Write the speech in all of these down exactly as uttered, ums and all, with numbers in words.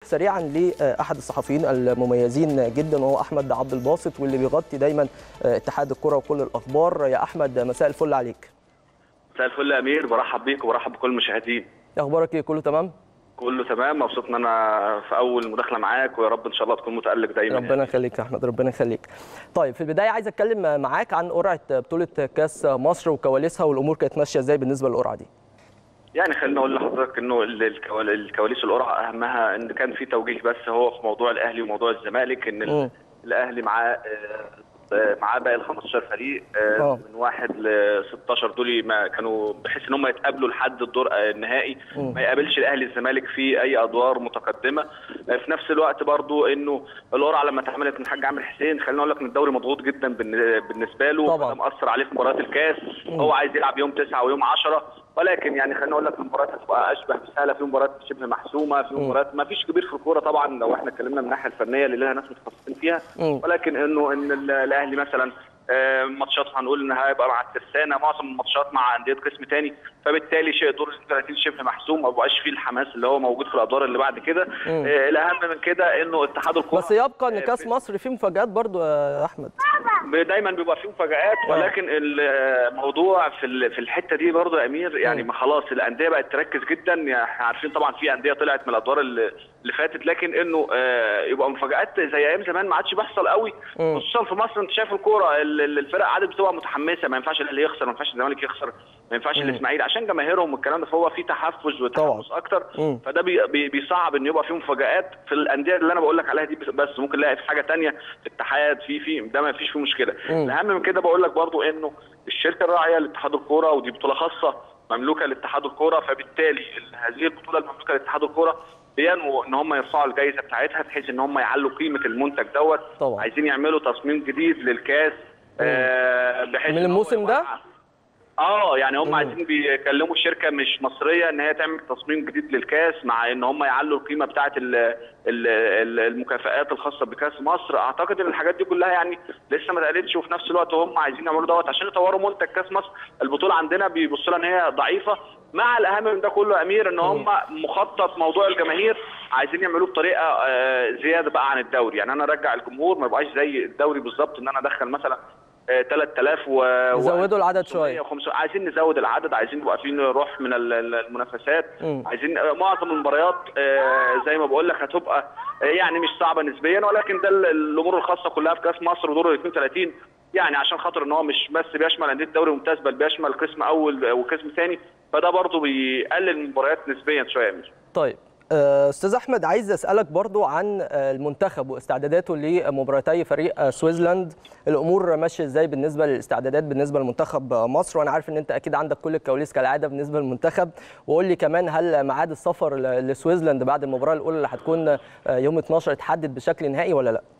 سريعا لاحد الصحفيين المميزين جدا وهو احمد عبد الباسط، واللي بيغطي دايما اتحاد الكره وكل الاخبار. يا احمد مساء الفل عليك. مساء الفل يا امير، برحب بيك وبرحب بكل المشاهدين. اخبارك ايه؟ كله تمام؟ كله تمام، مبسوط ان انا في اول مداخله معاك، ويا رب ان شاء الله تكون متالق دايما. ربنا يخليك يا احمد، ربنا يخليك. طيب في البدايه عايز اتكلم معاك عن قرعه بطوله كاس مصر وكواليسها، والامور كانت ماشيه ازاي بالنسبه للقرعه دي؟ يعني خليني اقول لحضرتك انه الكواليس القرعه اهمها ان كان في توجيه بس هو في موضوع الاهلي وموضوع الزمالك، ان م. الاهلي معاه معاه باقي ال خمستاشر فريق أوه. من واحد ل ستاشر دول ما كانوا بحيث ان هم يتقابلوا لحد الدور النهائي، م. ما يقابلش الاهلي الزمالك في اي ادوار متقدمه. في نفس الوقت برضو انه القرعه لما اتعملت من الحاج عامر حسين، خليني اقول لك ان الدوري مضغوط جدا بالنسبه له، طبعا مأثر عليه في مباراه الكاس. م. هو عايز يلعب يوم تسعة ويوم عشرة، ولكن يعني خليني اقول لك المباريات هتبقى اشبه بسهله، في مباريات شبه محسومه، في مباريات ما فيش كبير في الكوره طبعا لو احنا اتكلمنا من الناحيه الفنيه اللي لها ناس متخصصين فيها، م. ولكن انه ان الاهلي مثلا ماتشات هنقول انها هيبقى مع الترسانه، معظم الماتشات مع انديه قسم ثاني، فبالتالي شيء دور ثلاثين شبه محسوم، ما بقاش فيه الحماس اللي هو موجود في الادوار اللي بعد كده. آه الاهم من كده انه اتحاد الكره بس يبقى ان كاس مصر فيه مفاجآت برضو يا احمد. دايما بيبقى فيه مفاجآت، ولكن الموضوع في في الحته دي برضو يا امير يعني ما خلاص الانديه بقت تركز جدا. يعني احنا عارفين طبعا في انديه طلعت من الادوار اللي فاتت، لكن انه آه يبقى مفاجآت زي ايام زمان ما عادش بيحصل قوي، خصوصا في مصر. انت شايف الكوره الفرق عادة بتبقى متحمسه، ما ينفعش الاهلي يخسر، ما ينفعش الزمالك يخسر، ما ينفعش الاسماعيلي عشان جماهيرهم والكلام ده، فهو في تحفز وتحمس اكتر، مم. فده بي بي بيصعب ان يبقى في مفاجآت في الانديه اللي انا بقول لك عليها دي، بس ممكن نلاقي في حاجه ثانيه في اتحاد في في ده ما فيش فيه مشكله. الاهم من كده بقول لك برضو انه الشركه الراعيه لاتحاد الكوره، ودي بطوله خاصه مملوكه لاتحاد الكوره، فبالتالي هذه البطوله المملوكه لاتحاد الكوره بينووا ان هم يرفعوا الجائزه بتاعتها بحيث ان هم يعلوا قيمه المنتج دوت. طبعا عايزين يعملوا تصميم جديد للكاس آه بحيث من الموسم ده. اه يعني هم عايزين بيكلموا شركه مش مصريه ان هي تعمل تصميم جديد للكاس، مع ان هم يعلوا القيمه بتاعه المكافآت الخاصه بكاس مصر. اعتقد ان الحاجات دي كلها يعني لسه ما اتقالتش، وفي نفس الوقت هم عايزين يعملوا دوت عشان يطوروا منتج كاس مصر. البطوله عندنا بيبصوا لها ان هي ضعيفه، مع الاهم من ده كله يا امير ان هم مخطط موضوع الجماهير عايزين يعملوه بطريقه زياده بقى عن الدوري. يعني انا ارجع الجمهور ما يبقاش زي الدوري بالظبط، ان انا ادخل مثلا ثلاثة آلاف و زودوا العدد شويه، عايزين نزود العدد، عايزين يبقى في روح من المنافسات، م. عايزين معظم المباريات زي ما بقول لك هتبقى يعني مش صعبه نسبيا، ولكن ده الامور الخاصه كلها في كاس مصر ودور ال اثنين وثلاثين، يعني عشان خاطر ان هو مش بس بيشمل انديه الدوري الممتاز بل بيشمل قسم اول وقسم ثاني، فده برضه بيقلل المباريات نسبيا شويه يا امير. طيب استاذ احمد، عايز اسالك برضو عن المنتخب واستعداداته لمباراتي فريق سويسلاند. الامور ماشيه ازاي بالنسبه للاستعدادات بالنسبه لمنتخب مصر؟ وانا عارف ان انت اكيد عندك كل الكواليس كالعاده بالنسبه للمنتخب، وقول لي كمان هل ميعاد السفر لسويسلاند بعد المباراه الاولى اللي هتكون يوم اتناشر اتحدد بشكل نهائي ولا لا؟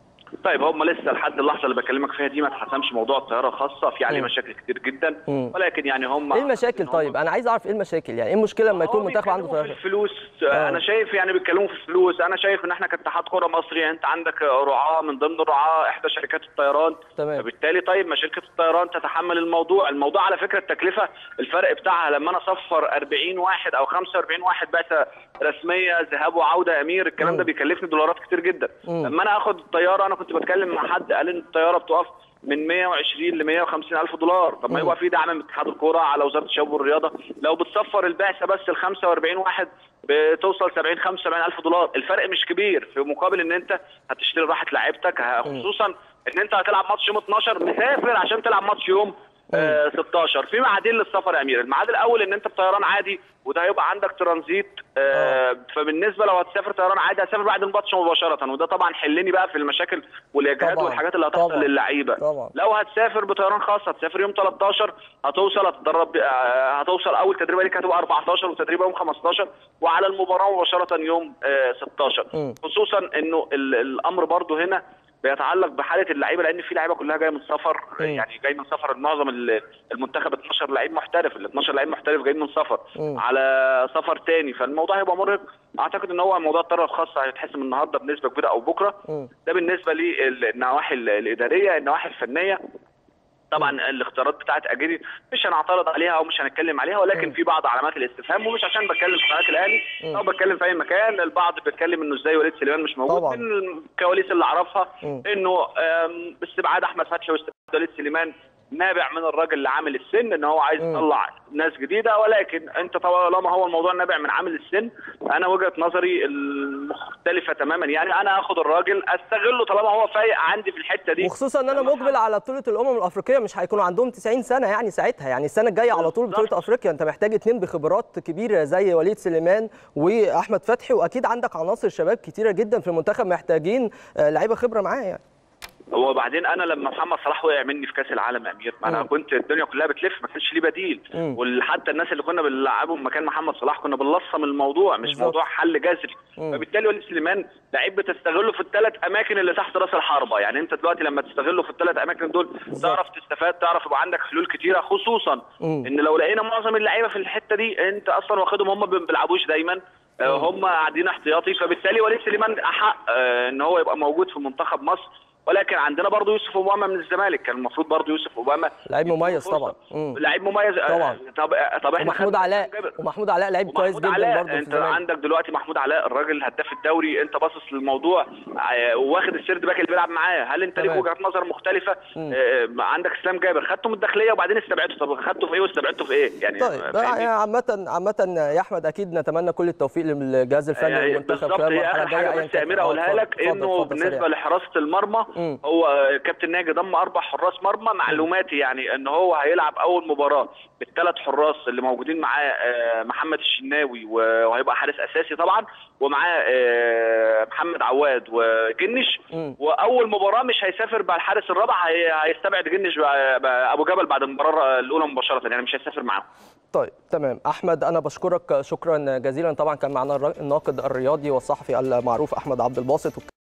طيب هم لسه لحد اللحظه اللي بكلمك فيها دي ما اتحسمش موضوع الطياره الخاصه، في عليه مشاكل كتير جدا، م. ولكن يعني هم ايه المشاكل؟ طيب انا عايز اعرف ايه المشاكل، يعني ايه المشكله لما يكون منتخب عنده طياره؟ في الفلوس. آه. انا شايف يعني بيتكلموا في الفلوس. انا شايف ان احنا كاتحاد كره مصري انت عندك رعاه، من ضمن الرعاه احدى شركات الطيران، تمام. فبالتالي طيب ما شركه الطيران تتحمل الموضوع. الموضوع على فكره التكلفه الفرق بتاعها لما انا اصفر أربعين واحد او خمسة وأربعين واحد بعثه رسميه ذهاب وعوده يا امير، الكلام م. ده بيكلفني دولارات كتير جدا. م. لما انا اخد الطياره، انا كنت بتكلم مع حد قال ان الطياره بتقف من مية وعشرين ل مية وخمسين الف دولار. طب ما يبقى في دعم من اتحاد الكوره على وزاره الشباب والرياضه، لو بتصفر البعثه بس ال خمسة وأربعين واحد بتوصل سبعين خمسة وسبعين الف دولار. الفرق مش كبير في مقابل ان انت هتشتري راحه لعيبتك، خصوصا ان انت هتلعب ماتش يوم اتناشر، مسافر عشان تلعب ماتش يوم آه ستاشر. في ميعادين للسفر يا امير، الميعاد الاول ان انت بطيران عادي وده هيبقى عندك ترانزيت، آه فبالنسبه لو هتسافر طيران عادي هتسافر بعد الماتش مباشره، وده طبعا حلني بقى في المشاكل والاجهاد والحاجات اللي هتحصل للعيبه. لو هتسافر بطيران خاص هتسافر يوم تلتاشر، هتوصل هتتدرب، آه هتوصل اول تدريبه ليك هتبقى أربعتاشر وتدريبه يوم خمستاشر، وعلى المباراه مباشره يوم آه ستاشر. م. خصوصا انه الامر برضو هنا بيتعلق بحاله اللعيبه، لان في لعيبه كلها جايه من سفر، م. يعني جاي من سفر. معظم المنتخب اتناشر لعيب محترف، ال اتناشر لعيب محترف جايين من سفر م. على سفر تاني، فالموضوع هيبقى مرهق. اعتقد ان هو موضوع الطياره الخاصه هيتحسم النهارده بنسبه كبيره او بكره. م. ده بالنسبه للنواحي الاداريه. النواحي الفنيه طبعا الاختيارات بتاعت اجيري مش هنعترض عليها او مش هنتكلم عليها، ولكن م. في بعض علامات الاستفهام، ومش عشان بتكلم في قناه الاهلي او بتكلم في اي مكان. البعض بيتكلم انه ازاي وليد سليمان مش موجود. طبعا. من الكواليس اللي اعرفها انه استبعاد احمد فتحي واستبعاد وليد سليمان نابع من الراجل اللي عامل السن، ان هو عايز يطلع ناس جديده، ولكن انت طالما هو الموضوع نابع من عامل السن، انا وجهه نظري المختلفه تماما. يعني انا اخد الراجل استغله طالما هو فايق عندي في الحته دي، وخصوصا ان انا مقبل على بطوله الامم الافريقيه، مش هيكونوا عندهم تسعين سنه يعني ساعتها، يعني السنه الجايه على طول بطوله افريقيا. انت محتاج اثنين بخبرات كبيره زي وليد سليمان واحمد فتحي، واكيد عندك عناصر شباب كتيره جدا في المنتخب محتاجين لعيبه خبره معاه يعني. وبعدين انا لما محمد صلاح وقع مني في كاس العالم يا امير، انا كنت الدنيا كلها بتلف، ما كانش ليه بديل، وحتى الناس اللي كنا بنلعبهم مكان محمد صلاح كنا بنلصم الموضوع، مش بالزبط. موضوع حل جذري. فبالتالي وليد سليمان لعيب بتستغله في الثلاث اماكن اللي تحت راس الحربه. يعني انت دلوقتي لما تستغله في الثلاث اماكن دول بالزبط. تعرف تستفاد، تعرف يبقى عندك حلول كتيره، خصوصا مم. ان لو لقينا معظم اللعيبه في الحته دي انت اصلا واخدهم هم ما بيلعبوش دايما، هم قاعدين احتياطي، فبالتالي وليد سليمان احق ان هو يبقى موجود في منتخب مصر. ولكن عندنا برضه يوسف اوباما من الزمالك، كان المفروض برضه يوسف اوباما لعيب مميز طبعا. لعيب مميز طبعا. طب طب احنا ومحمود علاء ومحمود علاء لعيب كويس جدا برضه في انت عندك دلوقتي محمود علاء الراجل هداف الدوري، انت باصص للموضوع وواخد السيرد باك اللي بيلعب معاه، هل انت ليك وجهه نظر مختلفه؟ آه عندك اسلام جابر خدته من الداخليه وبعدين استبعدته، طب خدته في ايه واستبعدته في ايه؟ يعني طيب عامه عامه يا احمد اكيد نتمنى كل التوفيق للجهاز الفني للمنتخب خلال المرحله الجايه. اخر حاجه بس امير اقولها لك انه بالنسبه لحراسه المرمى هو كابتن ناجي ضم اربع حراس مرمى. معلوماتي يعني ان هو هيلعب اول مباراه بالثلاث حراس اللي موجودين معاه محمد الشناوي وهيبقى حارس اساسي طبعا، ومعاه محمد عواد وجنش، واول مباراه مش هيسافر مع الحارس الرابع، هيستبعد جنش ابو جبل بعد المباراه الاولى مباشره، يعني مش هيسافر معاهم. طيب تمام احمد، انا بشكرك شكرا جزيلا. طبعا كان معنا الناقد الرياضي والصحفي المعروف احمد عبد الباسط.